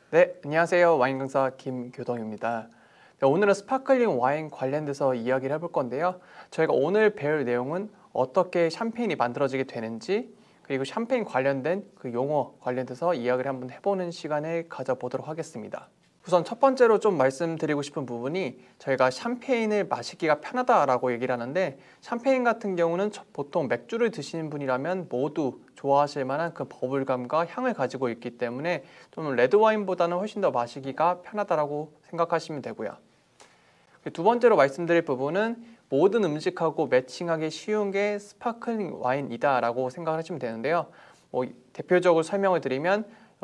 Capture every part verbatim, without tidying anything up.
네, 안녕하세요. 와인 강사 김교동입니다. 네, 오늘은 스파클링 와인 관련돼서 이야기를 해볼 건데요. 저희가 오늘 배울 내용은 어떻게 샴페인이 만들어지게 되는지, 그리고 샴페인 관련된 그 용어 관련돼서 이야기를 한번 해보는 시간을 가져보도록 하겠습니다. 우선 첫 번째로 좀 말씀드리고 싶은 부분이, 저희가 샴페인을 마시기가 편하다라고 얘기를 하는데, 샴페인 같은 경우는 보통 맥주를 드시는 분이라면 모두 좋아하실 만한 그 버블감과 향을 가지고 있기 때문에 좀 레드와인보다는 훨씬 더 마시기가 편하다라고 생각하시면 되고요. 두 번째로 말씀드릴 부분은, 모든 음식하고 매칭하기 쉬운 게 스파클링 와인이다 라고 생각하시면 되는데요. 뭐 대표적으로 설명을 드리면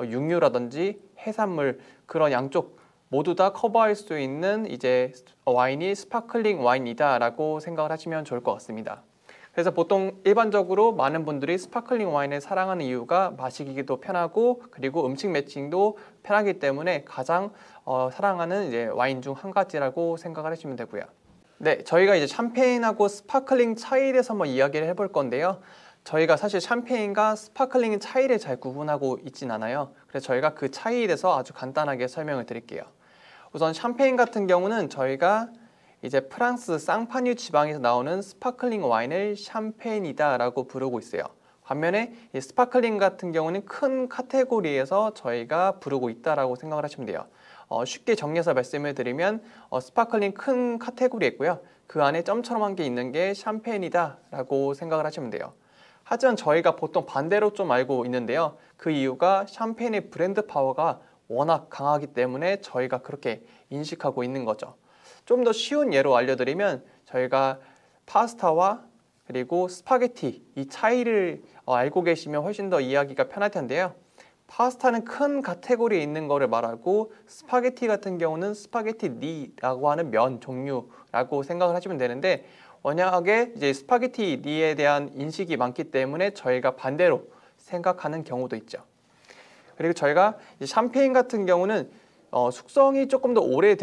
육류라든지 해산물, 그런 양쪽 모두 다 커버할 수 있는 이제 와인이 스파클링 와인이다 라고 생각을 하시면 좋을 것 같습니다. 그래서 보통 일반적으로 많은 분들이 스파클링 와인을 사랑하는 이유가 마시기도 편하고, 그리고 음식 매칭도 편하기 때문에 가장 어, 사랑하는 이제 와인 중 한 가지라고 생각을 하시면 되고요. 네, 저희가 이제 샴페인하고 스파클링 차이에 대해서 한번 이야기를 해볼 건데요. 저희가 사실 샴페인과 스파클링의 차이를 잘 구분하고 있진 않아요. 그래서 저희가 그 차이에 대해서 아주 간단하게 설명을 드릴게요. 우선 샴페인 같은 경우는 저희가 이제 프랑스 쌍파뉴 지방에서 나오는 스파클링 와인을 샴페인이다 라고 부르고 있어요. 반면에 이 스파클링 같은 경우는 큰 카테고리에서 저희가 부르고 있다라고 생각을 하시면 돼요. 어, 쉽게 정리해서 말씀을 드리면 어, 스파클링 큰 카테고리에 있고요. 그 안에 점처럼 한 게 있는 게 샴페인이다 라고 생각을 하시면 돼요. 하지만 저희가 보통 반대로 좀 알고 있는데요. 그 이유가 샴페인의 브랜드 파워가 워낙 강하기 때문에 저희가 그렇게 인식하고 있는 거죠. 좀 더 쉬운 예로 알려드리면, 저희가 파스타와 그리고 스파게티 이 차이를 어, 알고 계시면 훨씬 더 이해하기가 편할 텐데요. 파스타는 큰 카테고리에 있는 거를 말하고, 스파게티 같은 경우는 스파게티 니라고 하는 면 종류라고 생각을 하시면 되는데, 워낙에 이제 스파게티 니에 대한 인식이 많기 때문에 저희가 반대로 생각하는 경우도 있죠. 그리고 저희가 이제 샴페인 같은 경우는 어, 숙성이 조금 더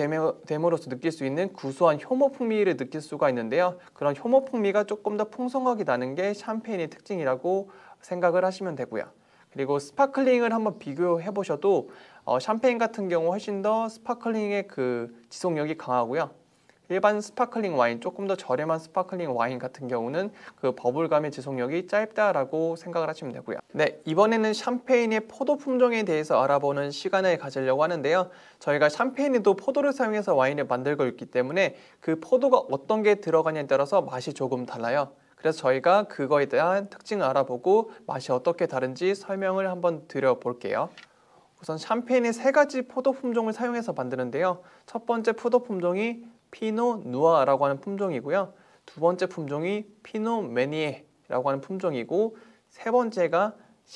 오래됨으로써 느낄 수 있는 구수한 효모 풍미를 느낄 수가 있는데요. 그런 효모 풍미가 조금 더 풍성하게 나는 게 샴페인의 특징이라고 생각을 하시면 되고요. 그리고 스파클링을 한번 비교해 보셔도 어, 샴페인 같은 경우 훨씬 더 스파클링의 그 지속력이 강하고요. 일반 스파클링 와인, 조금 더 저렴한 스파클링 와인 같은 경우는 그 버블감의 지속력이 짧다라고 생각을 하시면 되고요. 네, 이번에는 샴페인의 포도 품종에 대해서 알아보는 시간을 가지려고 하는데요. 저희가 샴페인에도 포도를 사용해서 와인을 만들고 있기 때문에 그 포도가 어떤 게 들어가냐에 따라서 맛이 조금 달라요. 그래서 저희가 그거에 대한 특징을 알아보고 맛이 어떻게 다른지 설명을 한번 드려볼게요. 우선 샴페인의 세 가지 포도 품종을 사용해서 만드는데요. 첫 번째 포도 품종이 피노 누아라고 하는 품종이고요. 두 번째 품종이 피노 메니에라고 하는 품종이고, 세 번째가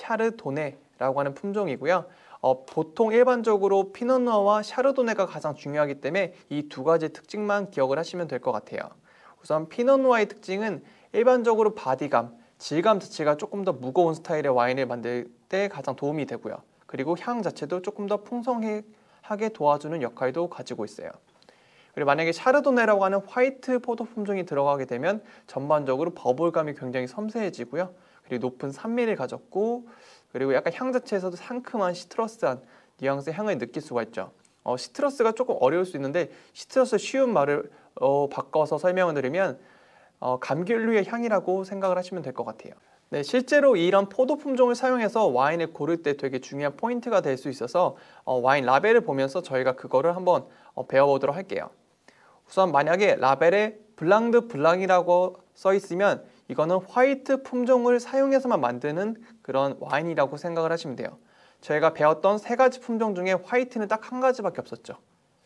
샤르도네라고 하는 품종이고요. 어, 보통 일반적으로 피노 누아와 샤르도네가 가장 중요하기 때문에 이 두 가지 특징만 기억을 하시면 될 것 같아요. 우선 피노 누아의 특징은 일반적으로 바디감, 질감 자체가 조금 더 무거운 스타일의 와인을 만들 때 가장 도움이 되고요. 그리고 향 자체도 조금 더 풍성하게 도와주는 역할도 가지고 있어요. 그리고 만약에 샤르도네라고 하는 화이트 포도 품종이 들어가게 되면 전반적으로 버블감이 굉장히 섬세해지고요. 그리고 높은 산미를 가졌고, 그리고 약간 향 자체에서도 상큼한 시트러스한 뉘앙스의 향을 느낄 수가 있죠. 어, 시트러스가 조금 어려울 수 있는데, 시트러스 쉬운 말을 어, 바꿔서 설명을 드리면 어, 감귤류의 향이라고 생각을 하시면 될 것 같아요. 네, 실제로 이런 포도 품종을 사용해서 와인을 고를 때 되게 중요한 포인트가 될 수 있어서 어, 와인 라벨을 보면서 저희가 그거를 한번 어, 배워보도록 할게요. 우선 만약에 라벨에 블랑드 블랑이라고 써 있으면 이거는 화이트 품종을 사용해서만 만드는 그런 와인이라고 생각을 하시면 돼요. 저희가 배웠던 세 가지 품종 중에 화이트는 딱 한 가지밖에 없었죠.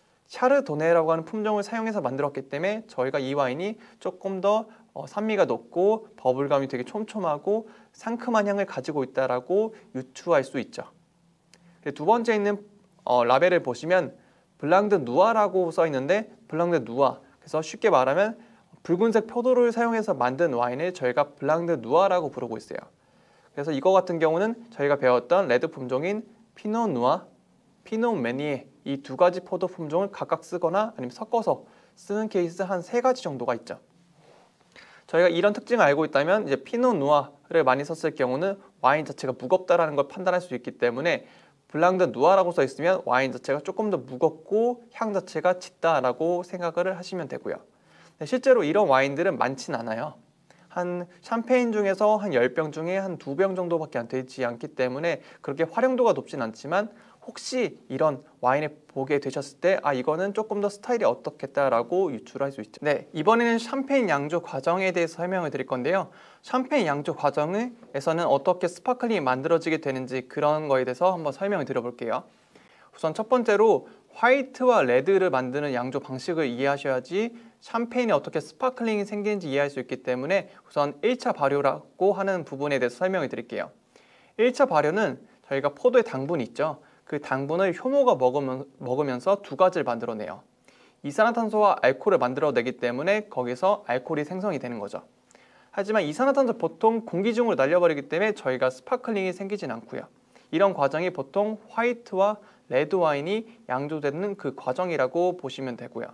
샤르도네라고 하는 품종을 사용해서 만들었기 때문에 저희가 이 와인이 조금 더 어, 산미가 높고 버블감이 되게 촘촘하고 상큼한 향을 가지고 있다라고 유추할 수 있죠. 두 번째 있는 어, 라벨을 보시면 블랑드 누아라고 써 있는데, 블랑드 누아, 그래서 쉽게 말하면 붉은색 포도를 사용해서 만든 와인을 저희가 블랑드 누아라고 부르고 있어요. 그래서 이거 같은 경우는 저희가 배웠던 레드 품종인 피노 누아, 피노 메니에 이 두 가지 포도 품종을 각각 쓰거나 아니면 섞어서 쓰는 케이스 한 세 가지 정도가 있죠. 저희가 이런 특징을 알고 있다면 이제 피노 누아를 많이 썼을 경우는 와인 자체가 무겁다라는 걸 판단할 수 있기 때문에 블랑 드 누아라고 써 있으면 와인 자체가 조금 더 무겁고 향 자체가 짙다라고 생각을 하시면 되고요. 실제로 이런 와인들은 많진 않아요. 한 샴페인 중에서 한 열 병 중에 한 두 병 정도밖에 안 되지 않기 때문에 그렇게 활용도가 높진 않지만 혹시 이런 와인을 보게 되셨을 때 아 이거는 조금 더 스타일이 어떻겠다라고 유추할 수 있죠. 네, 이번에는 샴페인 양조 과정에 대해서 설명을 드릴 건데요. 샴페인 양조 과정에서는 어떻게 스파클링이 만들어지게 되는지 그런 거에 대해서 한번 설명을 드려볼게요. 우선 첫 번째로 화이트와 레드를 만드는 양조 방식을 이해하셔야지 샴페인이 어떻게 스파클링이 생기는지 이해할 수 있기 때문에 우선 일 차 발효라고 하는 부분에 대해서 설명을 드릴게요. 일 차 발효는 저희가 포도의 당분이 있죠. 그 당분을 효모가 먹으면, 먹으면서 두 가지를 만들어내요. 이산화탄소와 알코올을 만들어내기 때문에 거기서 알코올이 생성이 되는 거죠. 하지만 이산화탄소 보통 공기 중으로 날려버리기 때문에 저희가 스파클링이 생기진 않고요. 이런 과정이 보통 화이트와 레드 와인이 양조되는 그 과정이라고 보시면 되고요.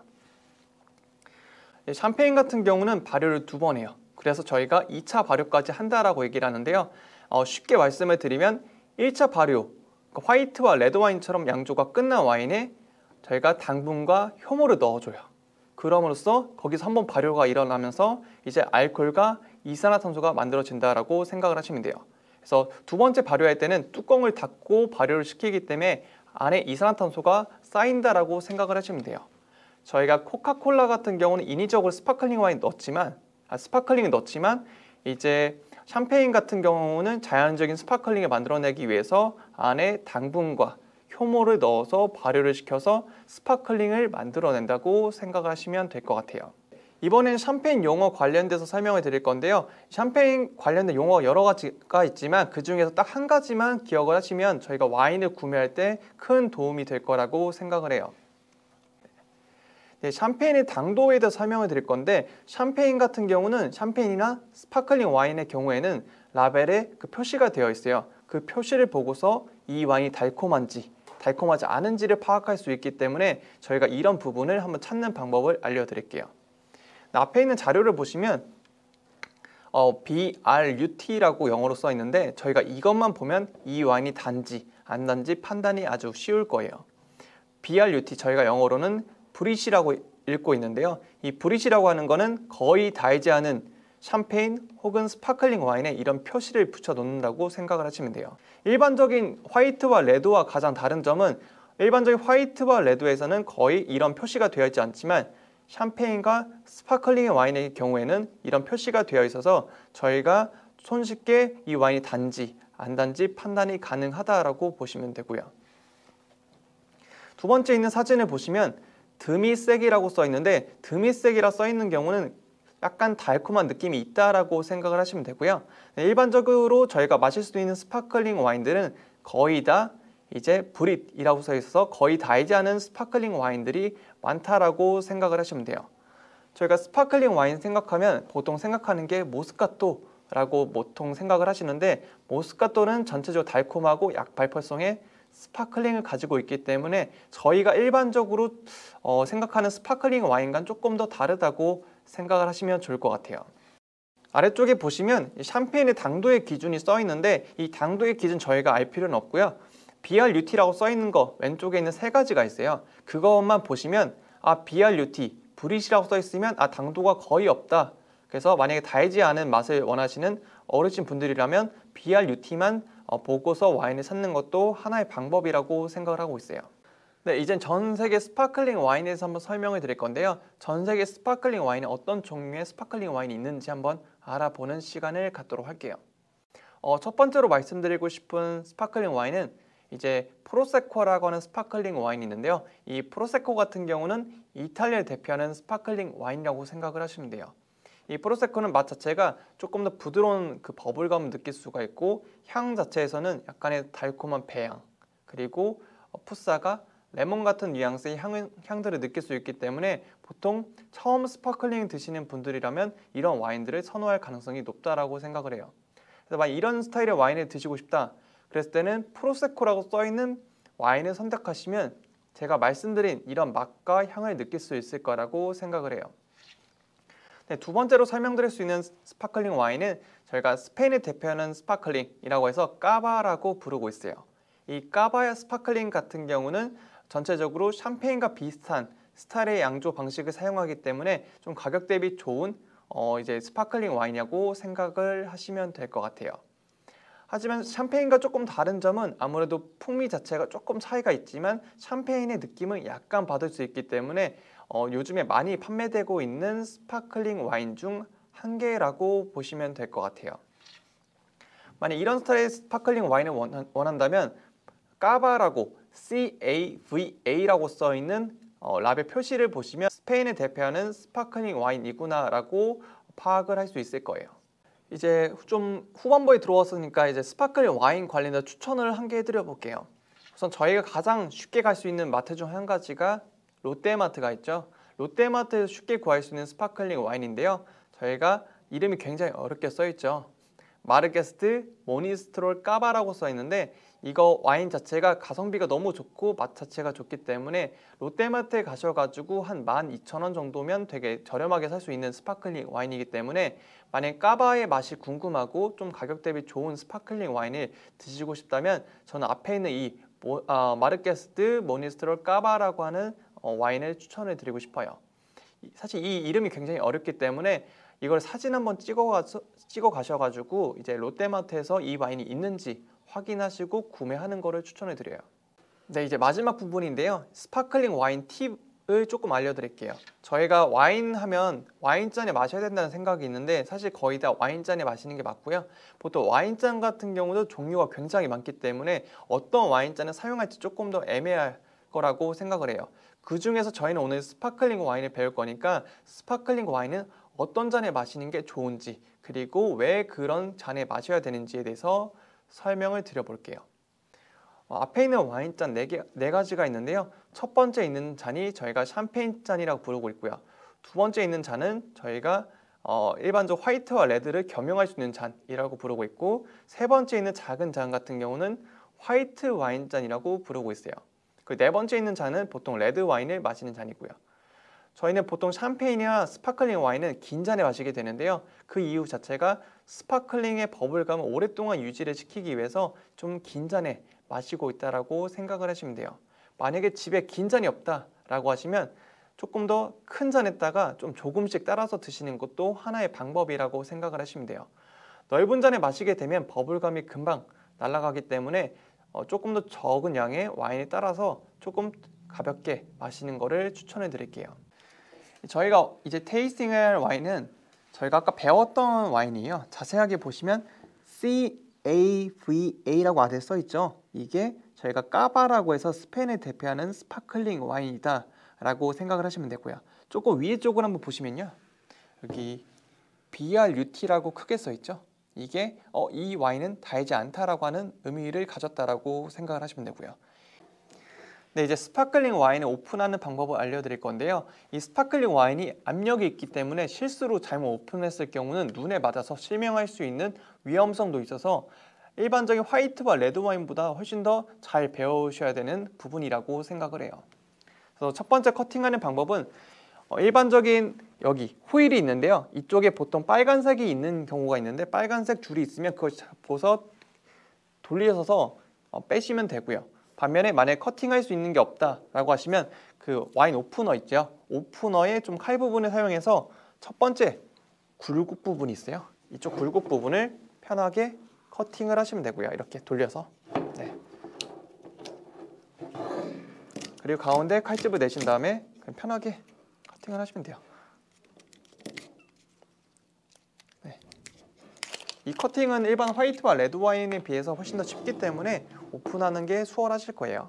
샴페인 같은 경우는 발효를 두 번 해요. 그래서 저희가 이 차 발효까지 한다라고 얘기를 하는데요. 어, 쉽게 말씀을 드리면 일 차 발효, 그러니까 화이트와 레드 와인처럼 양조가 끝난 와인에 저희가 당분과 효모를 넣어줘요. 그럼으로써 거기서 한번 발효가 일어나면서 이제 알코올과 이산화탄소가 만들어진다라고 생각을 하시면 돼요. 그래서 두 번째 발효할 때는 뚜껑을 닫고 발효를 시키기 때문에 안에 이산화탄소가 쌓인다라고 생각을 하시면 돼요. 저희가 코카콜라 같은 경우는 인위적으로 스파클링 와인 넣었지만 아, 스파클링을 넣었지만 이제 샴페인 같은 경우는 자연적인 스파클링을 만들어내기 위해서 안에 당분과 효모를 넣어서 발효를 시켜서 스파클링을 만들어낸다고 생각을 하시면 될 것 같아요. 이번엔 샴페인 용어 관련돼서 설명을 드릴 건데요. 샴페인 관련된 용어가 여러 가지가 있지만 그 중에서 딱 한 가지만 기억을 하시면 저희가 와인을 구매할 때 큰 도움이 될 거라고 생각을 해요. 네, 샴페인의 당도에 대해서 설명을 드릴 건데 샴페인 같은 경우는 샴페인이나 스파클링 와인의 경우에는 라벨에 그 표시가 되어 있어요. 그 표시를 보고서 이 와인이 달콤한지 달콤하지 않은지를 파악할 수 있기 때문에 저희가 이런 부분을 한번 찾는 방법을 알려드릴게요. 앞에 있는 자료를 보시면 어, 비 알 유 티라고 영어로 써 있는데 저희가 이것만 보면 이 와인이 단지 안 단지 판단이 아주 쉬울 거예요. 비 알 유 티 저희가 영어로는 브릿이라고 읽고 있는데요. 이 브릿이라고 하는 거는 거의 달지 않은 샴페인 혹은 스파클링 와인에 이런 표시를 붙여 놓는다고 생각을 하시면 돼요. 일반적인 화이트와 레드와 가장 다른 점은 일반적인 화이트와 레드에서는 거의 이런 표시가 되어 있지 않지만 샴페인과 스파클링 와인의 경우에는 이런 표시가 되어 있어서 저희가 손쉽게 이 와인이 단지 안 단지 판단이 가능하다라고 보시면 되고요. 두 번째 있는 사진을 보시면 드미색이라고 써 있는데 드미색이라 써 있는 경우는 약간 달콤한 느낌이 있다라고 생각을 하시면 되고요. 일반적으로 저희가 마실 수 있는 스파클링 와인들은 거의 다 이제 브릿이라고 써 있어서 거의 달지 않은 스파클링 와인들이 많다라고 생각을 하시면 돼요. 저희가 스파클링 와인 생각하면 보통 생각하는 게 모스카토라고 보통 생각을 하시는데 모스카토는 전체적으로 달콤하고 약발포성의 스파클링을 가지고 있기 때문에 저희가 일반적으로 어, 생각하는 스파클링 와인과는 조금 더 다르다고 생각을 하시면 좋을 것 같아요. 아래쪽에 보시면 샴페인의 당도의 기준이 써 있는데 이 당도의 기준 저희가 알 필요는 없고요. 비 알 유 티라고 써 있는 거 왼쪽에 있는 세 가지가 있어요. 그것만 보시면 아 비 알 유 티, 브릿이라고 써 있으면 아 당도가 거의 없다. 그래서 만약에 달지 않은 맛을 원하시는 어르신 분들이라면 비 알 유 티만 보고서 와인을 찾는 것도 하나의 방법이라고 생각을 하고 있어요. 네, 이젠 전 세계 스파클링 와인에 대해서 한번 설명을 드릴 건데요. 전 세계 스파클링 와인에 어떤 종류의 스파클링 와인이 있는지 한번 알아보는 시간을 갖도록 할게요. 어, 첫 번째로 말씀드리고 싶은 스파클링 와인은 이제 프로세코라고 하는 스파클링 와인이 있는데요. 이 프로세코 같은 경우는 이탈리아를 대표하는 스파클링 와인이라고 생각을 하시면 돼요. 이 프로세코는 맛 자체가 조금 더 부드러운 그 버블감을 느낄 수가 있고 향 자체에서는 약간의 달콤한 배향 그리고 풋사가 레몬 같은 뉘앙스의 향, 향들을 느낄 수 있기 때문에 보통 처음 스파클링 드시는 분들이라면 이런 와인들을 선호할 가능성이 높다라고 생각을 해요. 그래서 만약 이런 스타일의 와인을 드시고 싶다 그랬을 때는 프로세코라고 써있는 와인을 선택하시면 제가 말씀드린 이런 맛과 향을 느낄 수 있을 거라고 생각을 해요. 네, 두 번째로 설명드릴 수 있는 스파클링 와인은 저희가 스페인을 대표하는 스파클링이라고 해서 까바라고 부르고 있어요. 이 이 까바야 스파클링 같은 경우는 전체적으로 샴페인과 비슷한 스타일의 양조 방식을 사용하기 때문에 좀 가격 대비 좋은 어 이제 스파클링 와인이라고 생각을 하시면 될 것 같아요. 하지만 샴페인과 조금 다른 점은 아무래도 풍미 자체가 조금 차이가 있지만 샴페인의 느낌을 약간 받을 수 있기 때문에 어 요즘에 많이 판매되고 있는 스파클링 와인 중 한 개라고 보시면 될 것 같아요. 만약 이런 스타일의 스파클링 와인을 원한다면 까바라고 씨 에이 브이 에이라고 써있는 어, 라벨 표시를 보시면 스페인을 대표하는 스파클링 와인이구나 라고 파악을 할 수 있을 거예요. 이제 좀 후반부에 들어왔으니까 이제 스파클링 와인 관련해서 추천을 한 개 해드려 볼게요. 우선 저희가 가장 쉽게 갈 수 있는 마트 중 한 가지가 롯데마트가 있죠. 롯데마트에서 쉽게 구할 수 있는 스파클링 와인인데요. 저희가 이름이 굉장히 어렵게 써있죠. 마르게스트 모니스트롤 까바라고 써있는데 이거 와인 자체가 가성비가 너무 좋고 맛 자체가 좋기 때문에 롯데마트에 가셔가지고 한 만 이천 원 정도면 되게 저렴하게 살 수 있는 스파클링 와인이기 때문에 만약 까바의 맛이 궁금하고 좀 가격 대비 좋은 스파클링 와인을 드시고 싶다면 저는 앞에 있는 이 모, 어, 마르게스트 모니스트롤 까바라고 하는 어, 와인을 추천을 드리고 싶어요. 사실 이 이름이 굉장히 어렵기 때문에 이걸 사진 한번 찍어 가서 찍어 가셔가지고 이제 롯데마트에서 이 와인이 있는지 확인하시고 구매하는 거를 추천해 드려요. 네, 이제 마지막 부분인데요. 스파클링 와인 팁을 조금 알려드릴게요. 저희가 와인 하면 와인잔에 마셔야 된다는 생각이 있는데 사실 거의 다 와인잔에 마시는 게 맞고요. 보통 와인잔 같은 경우도 종류가 굉장히 많기 때문에 어떤 와인잔을 사용할지 조금 더 애매할 거라고 생각을 해요. 그 중에서 저희는 오늘 스파클링 와인을 배울 거니까 스파클링 와인은 어떤 잔에 마시는 게 좋은지 그리고 왜 그런 잔에 마셔야 되는지에 대해서 설명을 드려볼게요. 어, 앞에 있는 와인잔 네 개, 네 가지가 있는데요. 첫 번째 있는 잔이 저희가 샴페인 잔이라고 부르고 있고요. 두 번째 있는 잔은 저희가 어, 일반적 화이트와 레드를 겸용할 수 있는 잔이라고 부르고 있고 세 번째 있는 작은 잔 같은 경우는 화이트 와인 잔이라고 부르고 있어요. 그 네 번째 있는 잔은 보통 레드 와인을 마시는 잔이고요. 저희는 보통 샴페인이나 스파클링 와인은 긴 잔에 마시게 되는데요. 그 이유 자체가 스파클링의 버블감을 오랫동안 유지를 시키기 위해서 좀 긴 잔에 마시고 있다라고 생각을 하시면 돼요. 만약에 집에 긴 잔이 없다라고 하시면 조금 더 큰 잔에다가 좀 조금씩 따라서 드시는 것도 하나의 방법이라고 생각을 하시면 돼요. 넓은 잔에 마시게 되면 버블감이 금방 날아가기 때문에 어, 조금 더 적은 양의 와인에 따라서 조금 가볍게 마시는 것을 추천해 드릴게요. 저희가 이제 테이스팅할 와인은 저희가 아까 배웠던 와인이에요. 자세하게 보시면 씨 에이 브이 에이라고 아래에 써 있죠. 이게 저희가 까바라고 해서 스페인을 대표하는 스파클링 와인이다 라고 생각을 하시면 되고요. 조금 위에 쪽을 한번 보시면요. 여기 비 알 유 티라고 크게 써 있죠. 이게 어, 이 와인은 달지 않다라고 하는 의미를 가졌다라고 생각을 하시면 되고요. 네, 이제 스파클링 와인을 오픈하는 방법을 알려드릴 건데요. 이 스파클링 와인이 압력이 있기 때문에 실수로 잘못 오픈했을 경우는 눈에 맞아서 실명할 수 있는 위험성도 있어서 일반적인 화이트와 레드 와인보다 훨씬 더 잘 배우셔야 되는 부분이라고 생각을 해요. 그래서 첫 번째 커팅하는 방법은 어, 일반적인 여기 호일이 있는데요. 이쪽에 보통 빨간색이 있는 경우가 있는데 빨간색 줄이 있으면 그걸 잡고서 돌리셔서 어, 빼시면 되고요. 반면에 만약에 커팅할 수 있는 게 없다라고 하시면 그 와인 오프너 있죠. 오프너의 좀 칼 부분을 사용해서 첫 번째 굴곡 부분이 있어요. 이쪽 굴곡 부분을 편하게 커팅을 하시면 되고요. 이렇게 돌려서. 네. 그리고 가운데 칼집을 내신 다음에 그냥 편하게 커팅을 하시면 돼요. 네. 이 커팅은 일반 화이트와 레드 와인에 비해서 훨씬 더 쉽기 때문에 오픈하는 게 수월하실 거예요.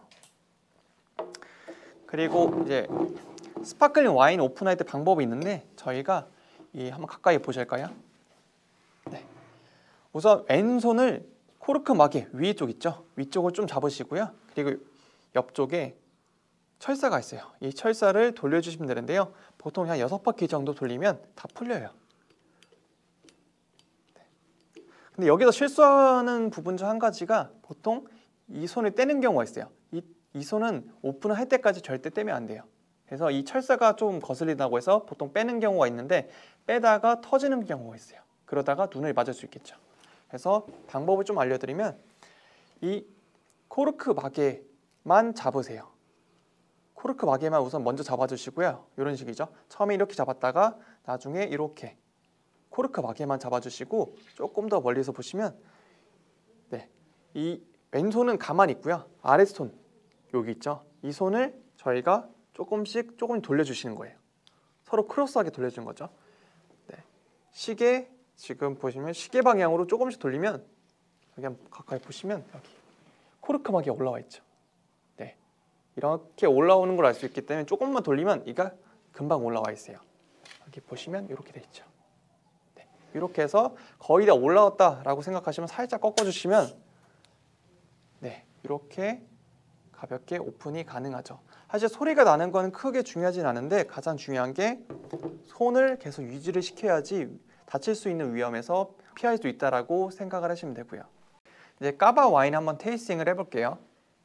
그리고 이제 스파클링 와인 오픈할 때 방법이 있는데 저희가 이 한번 가까이 보실까요? 네. 우선 왼손을 코르크 막이 위쪽 있죠? 위쪽을 좀 잡으시고요. 그리고 옆쪽에 철사가 있어요. 이 철사를 돌려주시면 되는데요. 보통 한 여섯 바퀴 정도 돌리면 다 풀려요. 근데 여기서 실수하는 부분 중 한 가지가 보통 이 손을 떼는 경우가 있어요. 이, 이 손은 오픈을 할 때까지 절대 떼면 안 돼요. 그래서 이 철사가 좀 거슬린다고 해서 보통 빼는 경우가 있는데 빼다가 터지는 경우가 있어요. 그러다가 눈을 맞을 수 있겠죠. 그래서 방법을 좀 알려드리면 이 코르크 마개만 잡으세요. 코르크 마개만 우선 먼저 잡아주시고요. 이런 식이죠. 처음에 이렇게 잡았다가 나중에 이렇게 코르크 마개만 잡아주시고 조금 더 멀리서 보시면 네, 이 왼손은 가만히 있고요. 아랫손 여기 있죠. 이 손을 저희가 조금씩 조금 돌려주시는 거예요. 서로 크로스하게 돌려주는 거죠. 네, 시계 지금 보시면 시계 방향으로 조금씩 돌리면 여기 한번 가까이 보시면 여기 코르크 마개 올라와 있죠. 네, 이렇게 올라오는 걸 알 수 있기 때문에 조금만 돌리면 이가 금방 올라와 있어요. 여기 보시면 이렇게 돼 있죠. 네, 이렇게 해서 거의 다 올라왔다라고 생각하시면 살짝 꺾어주시면 네, 이렇게 가볍게 오픈이 가능하죠. 사실 소리가 나는 건 크게 중요하진 않은데 가장 중요한 게 손을 계속 유지를 시켜야지 다칠 수 있는 위험에서 피할 수 있다라고 생각을 하시면 되고요. 이제 까바 와인 한번 테이스팅을 해볼게요.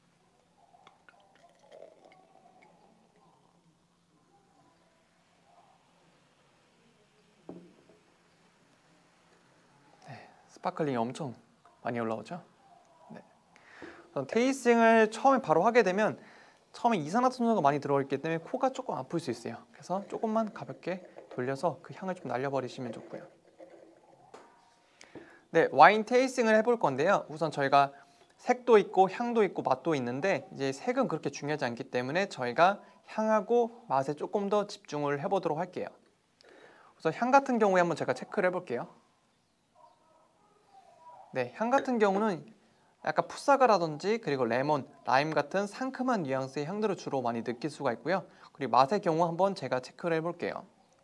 네, 스파클링이 엄청 많이 올라오죠. 네. 테이스팅을 처음에 바로 하게 되면 처음에 이산화탄소가 많이 들어있기 때문에 코가 조금 아플 수 있어요. 그래서 조금만 가볍게 돌려서 그 향을 좀 날려버리시면 좋고요. 네, 와인 테이스팅을 해볼 건데요. 우선 저희가 색도 있고 향도 있고 맛도 있는데 이제 색은 그렇게 중요하지 않기 때문에 저희가 향하고 맛에 조금 더 집중을 해보도록 할게요. 우선 향 같은 경우에 한번 제가 체크를 해볼게요. 네, 향 같은 경우는 약간 풋사과라든지 그리고 레몬, 라임 같은 상큼한 뉘앙스의 향들을 주로 많이 느낄 수가 있고요. 그리고 맛의 경우 한번 제가 체크를 해볼게요.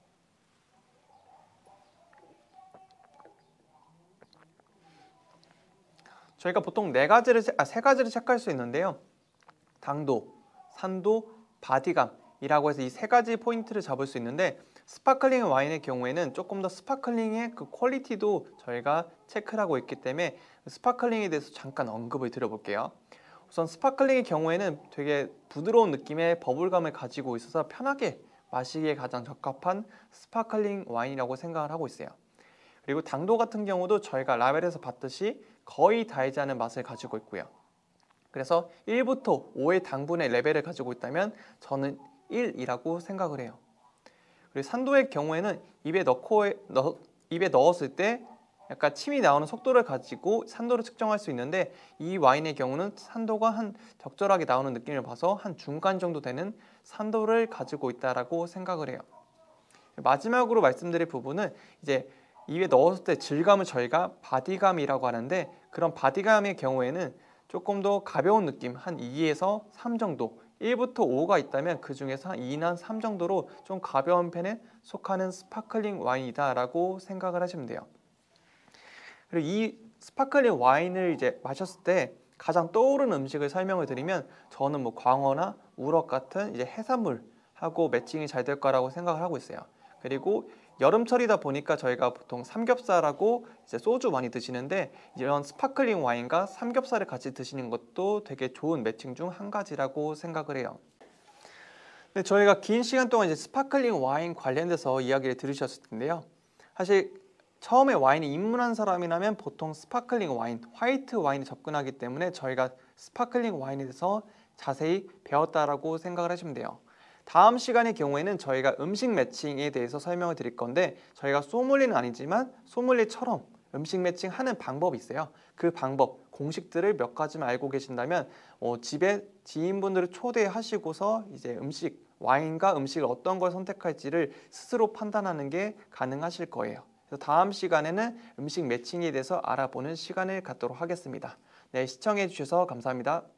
저희가 보통 네 가지를, 아, 세 가지를 체크할 수 있는데요. 당도, 산도, 바디감이라고 해서 이 세 가지 포인트를 잡을 수 있는데 스파클링 와인의 경우에는 조금 더 스파클링의 그 퀄리티도 저희가 체크를 하고 있기 때문에 스파클링에 대해서 잠깐 언급을 드려볼게요. 우선 스파클링의 경우에는 되게 부드러운 느낌의 버블감을 가지고 있어서 편하게 마시기에 가장 적합한 스파클링 와인이라고 생각을 하고 있어요. 그리고 당도 같은 경우도 저희가 라벨에서 봤듯이 거의 달지 않은 맛을 가지고 있고요. 그래서 일부터 오의 당분의 레벨을 가지고 있다면 저는 일이라고 생각을 해요. 그리고 산도의 경우에는 입에 넣고 넣, 입에 넣었을 때 약간 침이 나오는 속도를 가지고 산도를 측정할 수 있는데 이 와인의 경우는 산도가 한 적절하게 나오는 느낌을 봐서 한 중간 정도 되는 산도를 가지고 있다라고 생각을 해요. 마지막으로 말씀드릴 부분은 이제 입에 넣었을 때 질감을 저희가 바디감이라고 하는데 그런 바디감의 경우에는 조금 더 가벼운 느낌 한 이에서 삼 정도 일부터 오가 있다면 그 중에서 한 이나 삼 정도로 좀 가벼운 편에 속하는 스파클링 와인이다 라고 생각을 하시면 돼요. 그리고 이 스파클링 와인을 이제 마셨을 때 가장 떠오르는 음식을 설명을 드리면 저는 뭐 광어나 우럭 같은 이제 해산물하고 매칭이 잘 될 거라고 생각을 하고 있어요. 그리고 여름철이다 보니까 저희가 보통 삼겹살하고 이제 소주 많이 드시는데 이런 스파클링 와인과 삼겹살을 같이 드시는 것도 되게 좋은 매칭 중 한 가지라고 생각을 해요. 근데 저희가 긴 시간 동안 이제 스파클링 와인 관련돼서 이야기를 들으셨을 텐데요. 사실 처음에 와인에 입문한 사람이라면 보통 스파클링 와인, 화이트 와인에 접근하기 때문에 저희가 스파클링 와인에 대해서 자세히 배웠다라고 생각을 하시면 돼요. 다음 시간의 경우에는 저희가 음식 매칭에 대해서 설명을 드릴 건데 저희가 소믈리는 아니지만 소믈리처럼 음식 매칭하는 방법이 있어요. 그 방법, 공식들을 몇 가지만 알고 계신다면 어, 집에 지인분들을 초대하시고서 이제 음식, 와인과 음식을 어떤 걸 선택할지를 스스로 판단하는 게 가능하실 거예요. 그래서 다음 시간에는 음식 매칭에 대해서 알아보는 시간을 갖도록 하겠습니다. 네, 시청해 주셔서 감사합니다.